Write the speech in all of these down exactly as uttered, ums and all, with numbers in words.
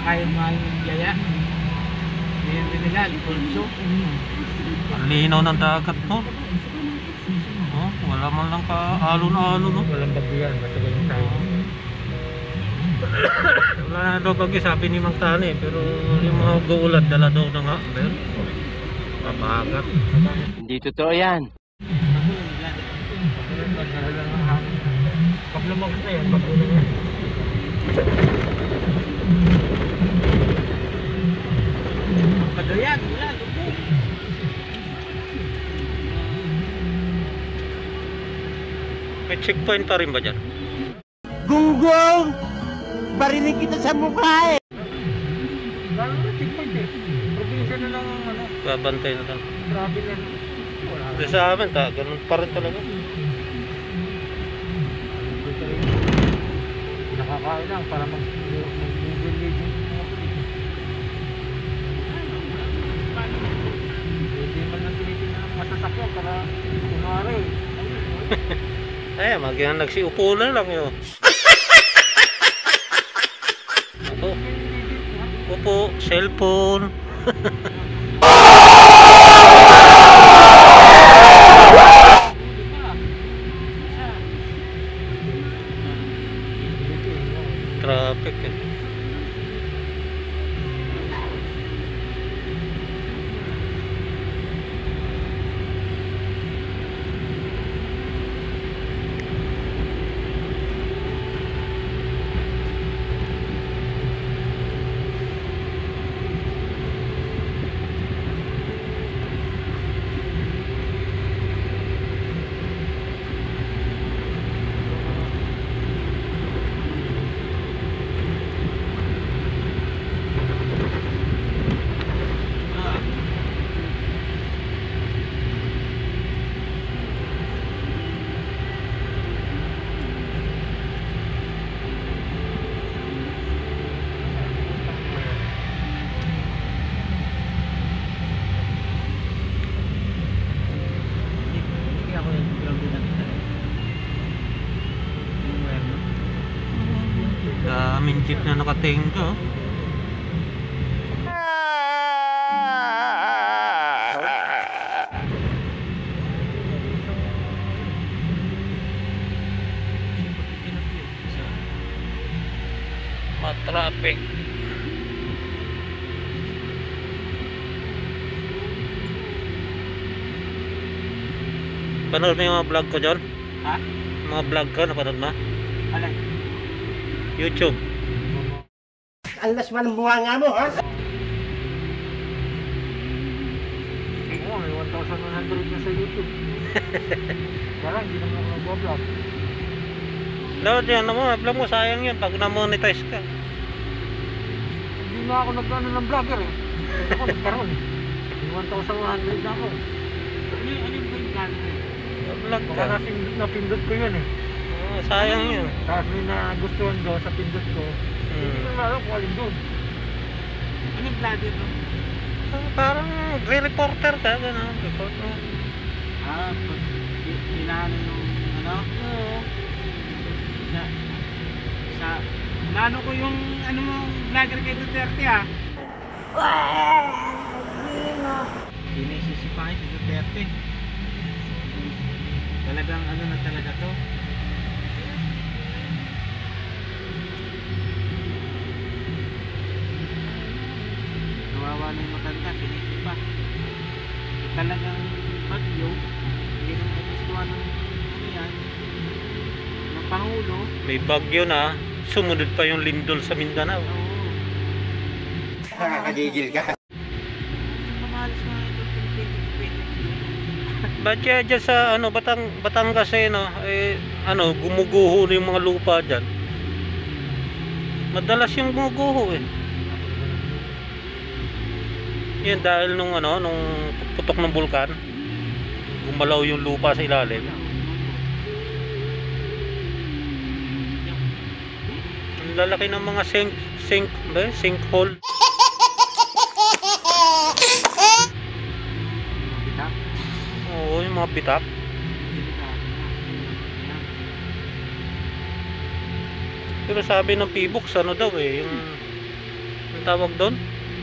kaya mahal ng yaya. Ngayon din nila, Liponso. Ang linaw ng dagat mo. Oh, wala man lang ka-alon-alon, no? Walang bagyo yan, matagal yung tayo. Wala na daw bagyo, sabi ni Mang Tani, pero yung mga guulad dala daw na nga, pero papagat. Hindi totoo yan. Kaplamang na yan, bagulo yan. Kadayan, wala, lubog. May checkpoint pa rin ba dyan? Gunggong! Barinig kita sa mukha eh! Gano'n na checkpoint eh. Probinsya na lang ang ano. Babantay na lang. Grabe na. Wala. Kasi sa amin, ta, ganun pa rin talaga. Nakakain lang para mag-Google Legends. Hindi man lang tinitingnan ng masasakyan para kunwari. Eh, magyan nagsiupo na lang yun. Ako. Upo, cellphone. Traffic eh. Daming jeep na nakatingga. Matraffic. Panood mo yung mga vlog ko dyan? Ha? Mga vlog ko, napanood mo? Alay. YouTube. Ang lasman ng bunga nga mo, ha? Oo, may one thousand one hundred na sa YouTube. Wala, hindi naman ako nag-vlog. Load yan mo, vlog mo, sayang yun pag na-monetize ka. Hindi na ako nag-ano ng vlogger eh. Ako nagkaroon. May one thousand one hundred na ako. Ano yung ano yung vlog mo? Vlog Baka ka. napindot, napindot ko yun eh. Oh, sayang yun. Tapos may nagustuhan ko sa pindot ko. Hindi ko Hmm. na alam kung alin doon. Ano yung vlogger mo? Ah, parang re-reporter ka, gano'n. Report mo. Ah, pag pinano yung ano? Oo. Na, sa, nano ko yung ano mo, vlogger kay Duterte ah. Sinisisipahin si Duterte. Talagang ano na talaga to. Kawawa na yung matanda, sinisipa. Talagang bagyo, hindi naman nagustuhan ng ano yan, ng Pangulo. May bagyo na, sumunod pa yung lindol sa Mindanao. Oo. Nakakagigil ka. Mamahalis mga ito, Pilipinas. Ba't kaya dyan sa ano, Batang, Batangas eh, no? Eh, ano, gumuguho na yung mga lupa dyan. Madalas yung gumuguho eh. Yan dahil nung ano, nung putok ng bulkan, gumalaw yung lupa sa ilalim. Ang lalaki ng mga sink, sink, ba? Sinkhole. Bitak? Oo, yung mga bitak. Pero sabi ng P-Box, ano daw eh, yung ang tawag doon?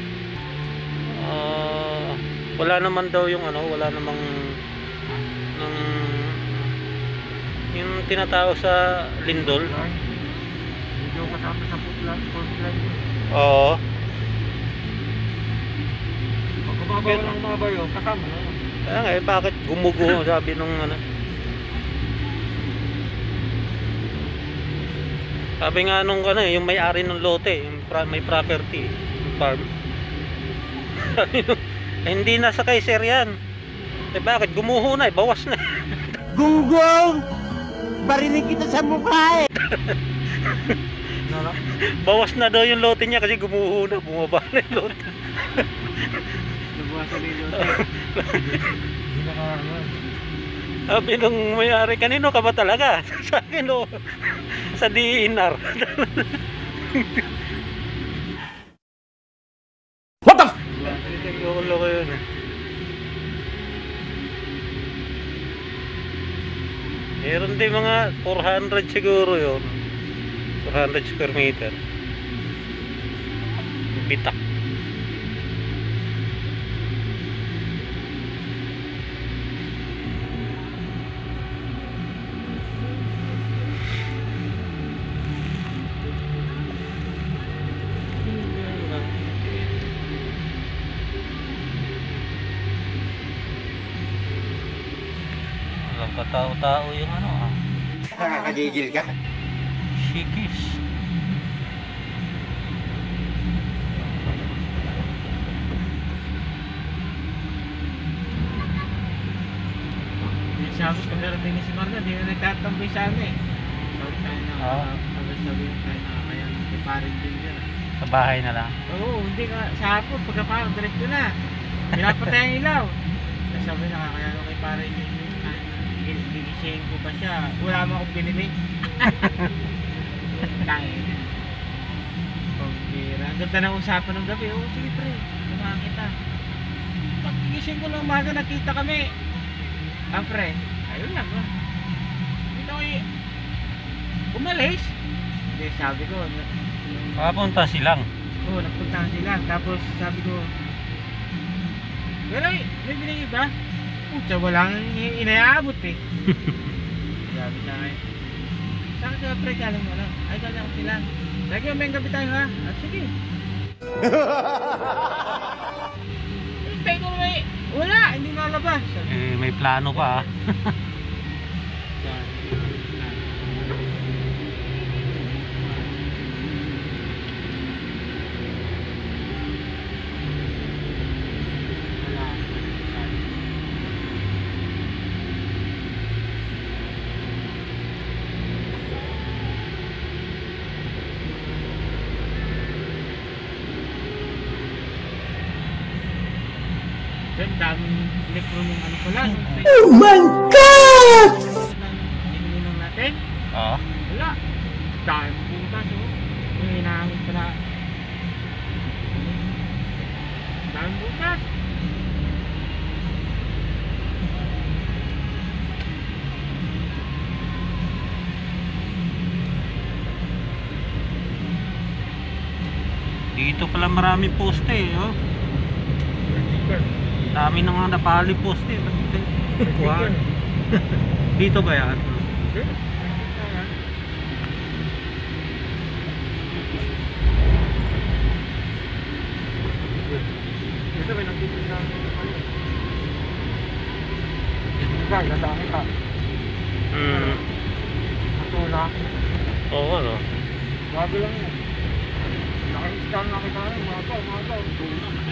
Ah, wala naman daw yung ano, wala namang ng yung tinatawag sa lindol. Hindi ko kasama sa putlan, putlan. Oo. Pag kumabaw lang mga bayo, kasama na. Kaya nga eh, bakit gumugo sabi nung ano. Sabi nga nung ano eh, yung may-ari ng lote, yung pra, may property, yung farm. Sabi nung, eh, hindi na sa kay sir yan. Eh bakit gumuho na eh, bawas na. Gunggong! Barinig kita sa mukha eh! Nala. Bawas na daw yung lote niya kasi gumuho na, bumaba na yung lote. Nabuwasan yung lote. Hindi na ka, Sabi nung may-ari, kanino ka ba talaga? Sa akin o, sa D N R. What the f***? Lolo ko yun eh. Meron din mga four hundred siguro yun. four hundred square meter. Bitak. Walang katao-tao yung ano ah. Nakakagigil ka. Shikis. Yung sabos pag narating ni si Marga, di na nagtatambay sa amin eh. Sabi tayo na, Ah. sabi sabi tayo na, kaya may parin din dyan. Sa bahay na lang. Oo, hindi ka, sa hapon, pagkapang, diretso na. Pinapatay ang ilaw. Tapos sabi na, kaya ano kay parin din yun, gigising ko pa siya. Wala mo akong binili. Tayo na. Pagkira. Ang ganda ng usapan ng gabi. Oo, sige pre, kumahan kita. Pag gigising ko ng umaga, nakita kami. Ah, pre, ayun lang ba? Ito ay umalis. Hindi, sabi ko, Papunta silang. oo, nagpuntahan sila. Tapos sabi ko, pero may binigay ba? Pucha, wala nang i- inaabot eh. Sabi sa akin, saan ka pre, galing mo lang? Ay, galing ako sila. Lagi mo may gabi tayo ha? Ah, sige. Hintay ko may, wala, hindi nalabas. Sabi, Eh, may plano pa ah. wala. Then, daming elektro ng ano pala. Oh my God! Ininom natin. Oo. Wala. Dahil butas oh. Yung hinahangin pala. Dahil butas. Dito pala maraming poste eh, oh. Dami na nga napali poste. Wow. Dito ba yan? Ito may nagtitin na guys, ang dami ka. Hmm. Matula. Oo, ano? Bago lang yun. Naka-install na kita rin, mga to, mga to.